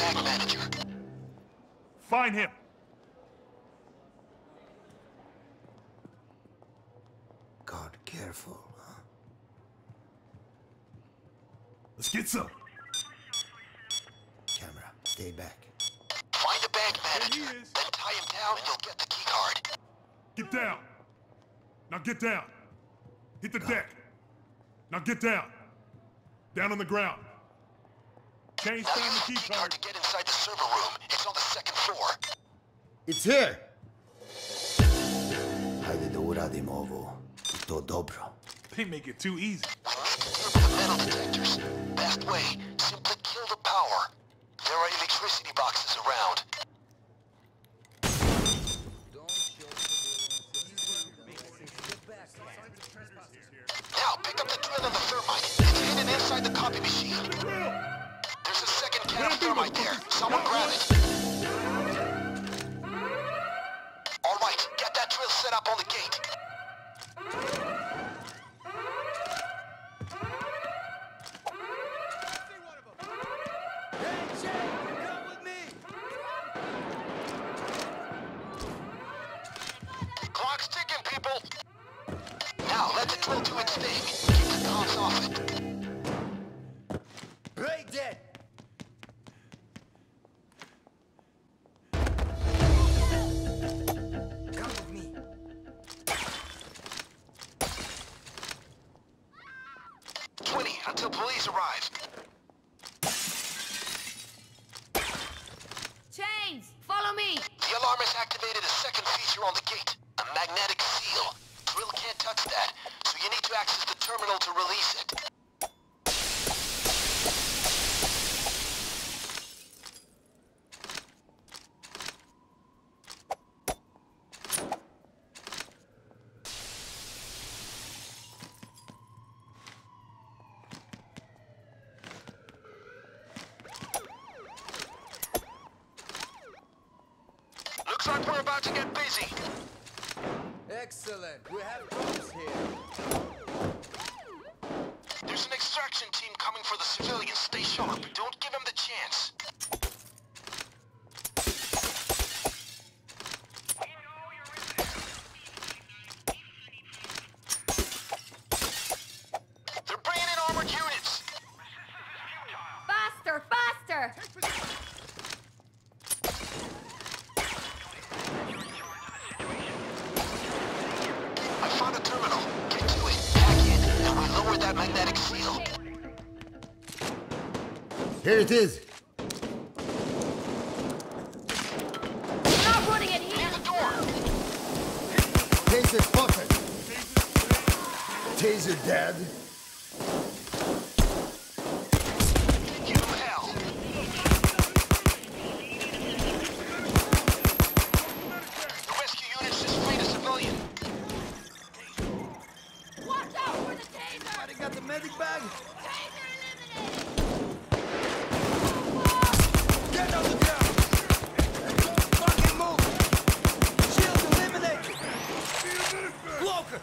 bank manager. Find him. God, careful, huh? Let's get some. Camera, stay back. Find the bank manager, then tie him down and you'll get the key card. Get down. Now get down. Hit the deck. Now get down. Down on the ground. Change Now down use the the key card to get inside the server room. It's on the second floor. It's here! Hajde da uradimo ovo. I to dobro. They make it too easy. We need to deal with the metal detectors. Best way, simply kill the power. There are electricity boxes around. Now, pick up the drill and the thermite. It's hidden inside the copy machine. There's a second can of thermite there. Someone grab it. All right, get that drill set up on the gate. Clock's ticking, people. Now, let the drill do its thing. Keep the comms off it. Break dead! Come with me. 20 until police arrive. Chains, follow me. The alarm has activated a second feature on the gate. A magnetic seal. Drill can't touch that, so you need to access the terminal to release it. Looks like we're about to get busy. Excellent. We have cops here. There's an extraction team coming for the civilians. Stay sharp. Don't give them the chance. They're bringing in armored units. Faster, faster. I found a terminal. Get to it, hack it, and we lower that magnetic seal. Here it is. We're not running it here. Leave the door. Taser spotted. Taser dead. Give them hell. The rescue units just freed a civilian. Watch out for the taser. Somebody got the medic bag? Taser eliminated. Get on the ground! Don't fucking move! Shield eliminated! Blocker!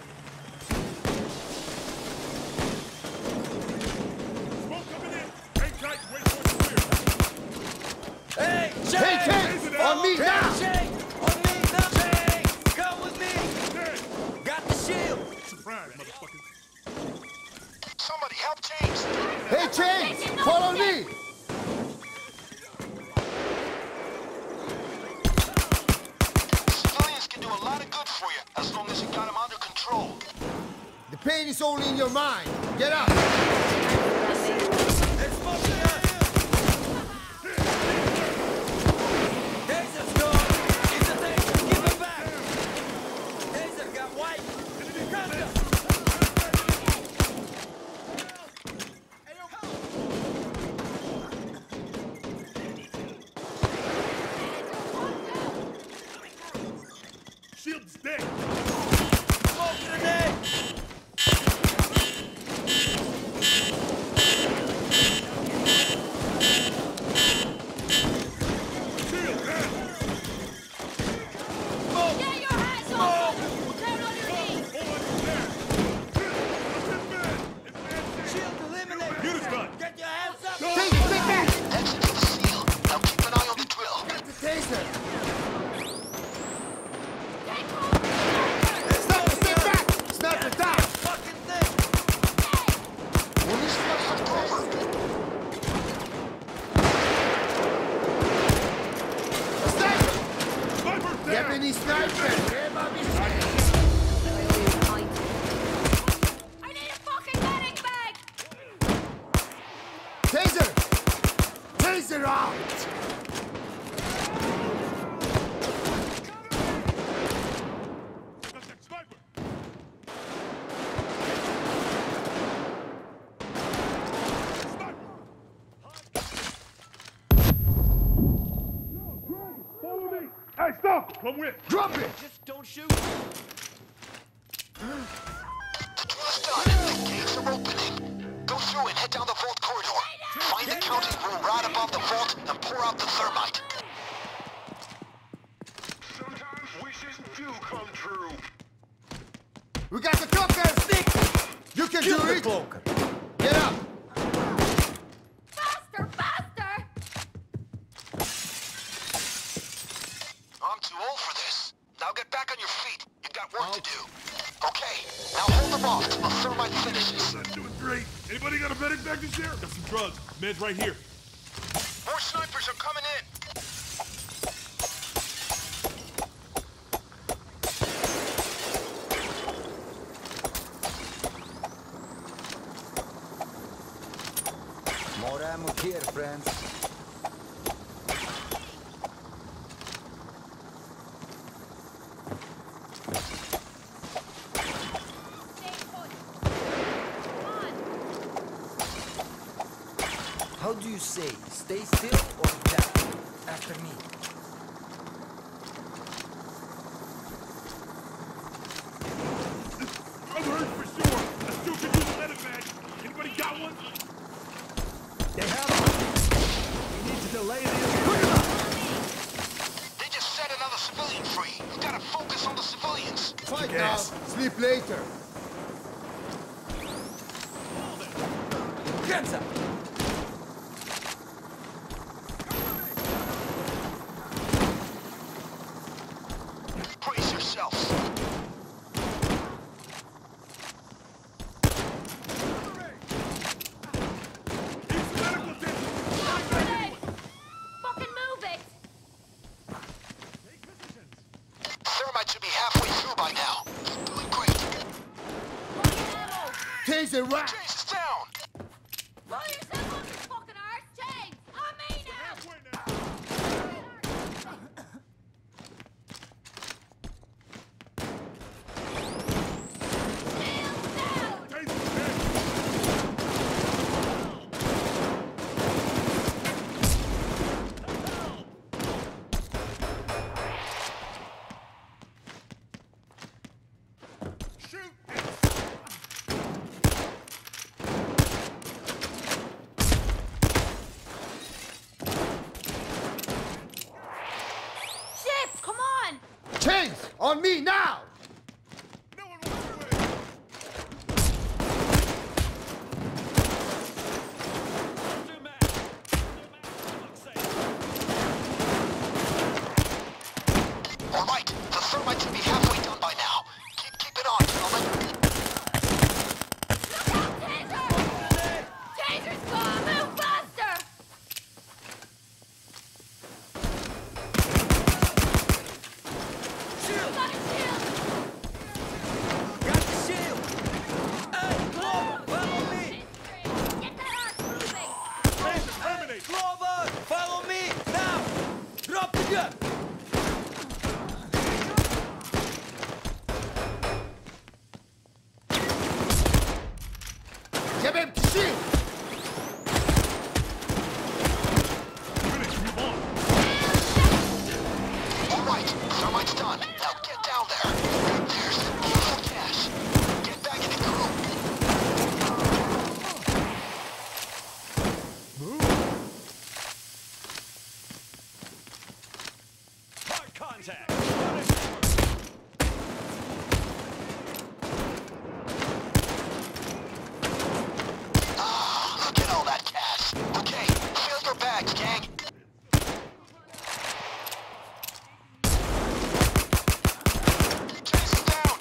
Smoke coming in. Hang tight and wait for it to clear. Hey, Jay! Hey, on me now! Jay! On me now! Jay! Come with me! Got the shield! Surprise, motherfuckers. Somebody help James. Hey, Chains! Follow me! Civilians can do a lot of good for you, as long as you got them under control. The pain is only in your mind. Get up! Taser's gone! It's a taser! Give it back! Taser got white! Shield's dead. Smoke grenade! Taser! Taser out! Got that sniper! Follow me! Hey, stop! Come with! Drop it! Just don't shoot. The drill is done. The gates are opening. Go through and head down the vault corridor. Find the counting room right above the vault and pour out the thermite. Sometimes wishes do come true. We got the cloaker! Stick! You can Kill do the it! cloaker. Get up! Faster, faster! I'm too old for this. Now get back on your feet. You've got work to do. Okay, now hold them off till the thermite finishes. I'm doing great. Anybody got a medic bag to share? Got some drugs. Meds right here. More snipers are coming in. More ammo here, friends. Stay put. Come on. How do you say? Stay still or attack? After me. I'm hurt for sure. I still could use a medic bag. Anybody got one? They have one. We need to delay the They just set another civilian free. You gotta focus on the civilians. Fight now, Gas. sleep later. Hands up! Brace yourselves. Need some medical attention. Grenade! Fucking move it! Thermite should be halfway through by now. You're doing great. Fucking ammo! Taser right! Chase is down. Pull yourself off your fucking arse, James! On me now! Halfway now. Shield down! Taser dead. Shoot! Shit, come on! Chains! On me now! No one wants to win. All right, the thermite should be halfway done by now. Keep it on, gentlemen. Look out, Taser! Taser's gone! Move faster! Shield! Got a shield! Got the shield! Hey, Clover, follow me! Get that arse moving! Taser, terminate. Clover, follow me! Now! Drop the gun! Give him the shield! Finish, move on. All right, thermite's done. Now get down there. There's the beautiful cash. Get back in the crew. Hard contact! Ah, look at all that cash. Okay, fill your bags, gang. Chase is down.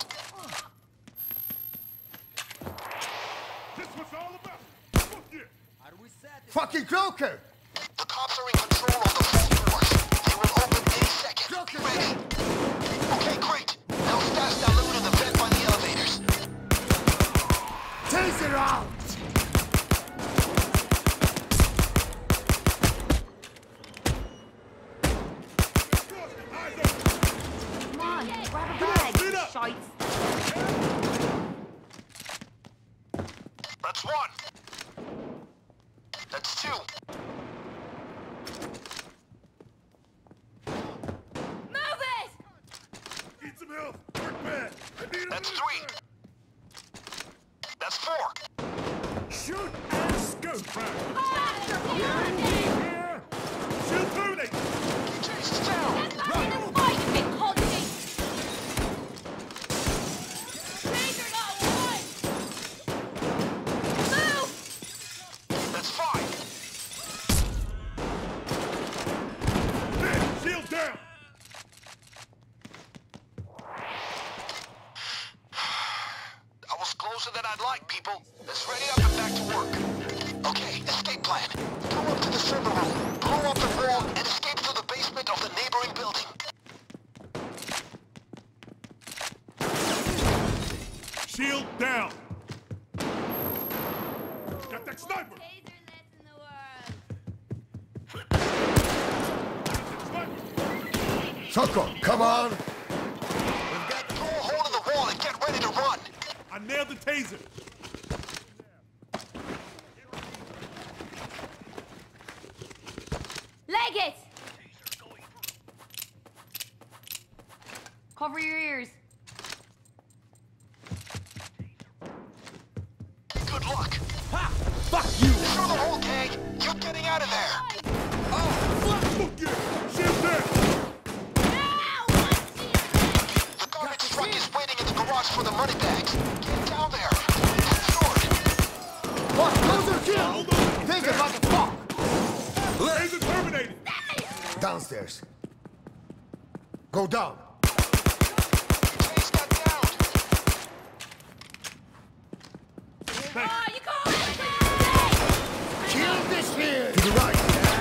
This what's all about. Fuck yeah. Are we satisfied? Fucking cloaker! The cops are in control of the vault doors. They will open any second. Joker. Be ready. Okay, great. Now stash that loot in the vent by the elevators. Taser out! That's 2. Move it! Need some help. Work bad. I need That's 3. That's 4. Shoot and scoop. Faster! Here. Shield terminate. Chase is down. Get back in this fight, you big culty! Taser got 1! Move! That's 5. Dead. Shield down. I was closer than I'd like, people. Let's ready up and back to work. Okay, escape plan. Go up to the server room, blow up the wall, and escape through the basement of the neighboring building. Shield down. Got that sniper. Taserless in the world. Sniper. Shotgun, come on. Throw a hole in the wall and get ready to run. I nailed the taser. Leg it! Cover your ears. Good luck. Ha! Fuck you! Through the hole, gang. You're getting out of there. Fuck yeah. Shield down. Now! Let's see it. The garbage truck is waiting in the garage for the money bags. Get down there. Sure. What? Closer kill. Hold on. Think about the fuck. Taser terminated. Downstairs. Go down. Chase got down. Thanks. Oh, you call it! Kill this here. To the right.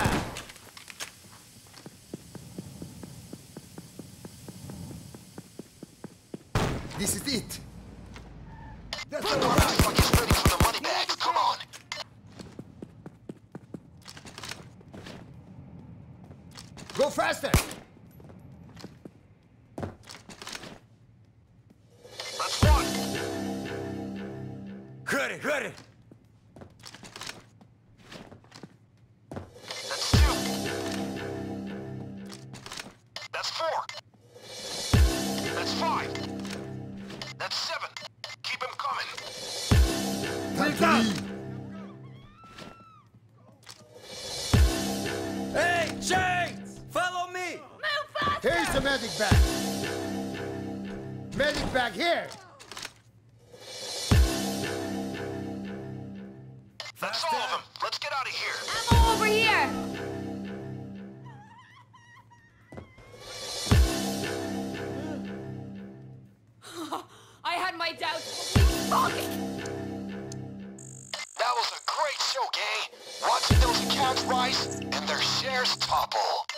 This is it. That's The the garbage right. truck is ready for the money bags. Come on. Go faster. That's 1. Ready, ready! That's 2. That's 4. That's 5. That's 7. Keep him coming. Time to leave. Hey, Chains! Follow me! Move faster! Here's the medic bag. Medic bag here. That's all of them. Let's get out of here. Ammo over here! I had my doubts. Fuck it! That was a great show, gang. Watching those accounts rise and their shares topple.